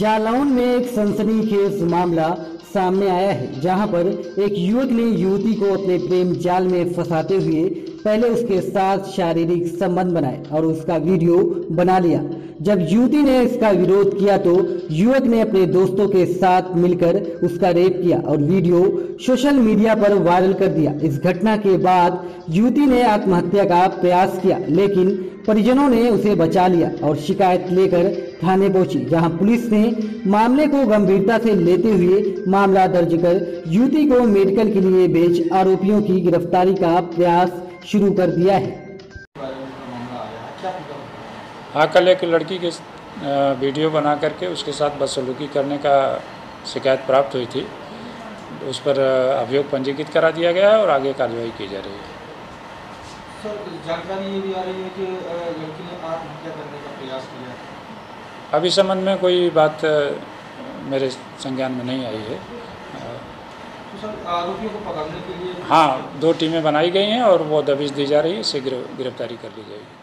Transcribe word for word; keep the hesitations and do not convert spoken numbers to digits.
जालौन में एक सनसनीखेज मामला सामने आया है, जहां पर एक युवक ने युवती को अपने प्रेम जाल में फंसाते हुए पहले उसके साथ शारीरिक संबंध बनाए और उसका वीडियो बना लिया। जब युवती ने इसका विरोध किया तो युवक ने अपने दोस्तों के साथ मिलकर उसका रेप किया और वीडियो सोशल मीडिया पर वायरल कर दिया। इस घटना के बाद युवती ने आत्महत्या का प्रयास किया, लेकिन परिजनों ने उसे बचा लिया और शिकायत लेकर थाने पहुंची, जहां पुलिस ने मामले को गंभीरता से लेते हुए मामला दर्ज कर युवती को मेडिकल के लिए भेज आरोपियों की गिरफ्तारी का प्रयास शुरू कर दिया है। हाँ, कल एक लड़की के वीडियो बना करके उसके साथ बदसलूकी करने का शिकायत प्राप्त हुई थी। उस पर अभियोग पंजीकृत करा दिया गया है और आगे कार्रवाई की जा रही है। सर, जानकारी ये भी आ रही है कि लड़की ने आत्महत्या करने का प्रयास किया है। अभी संबंध में कोई बात मेरे संज्ञान में नहीं आई है। तो सर, आरोपियों को पकड़ने के लिए हाँ, दो टीमें बनाई गई हैं और वो दबिश दी जा रही है, शीघ्र गिरफ्तारी कर ली जाएगी।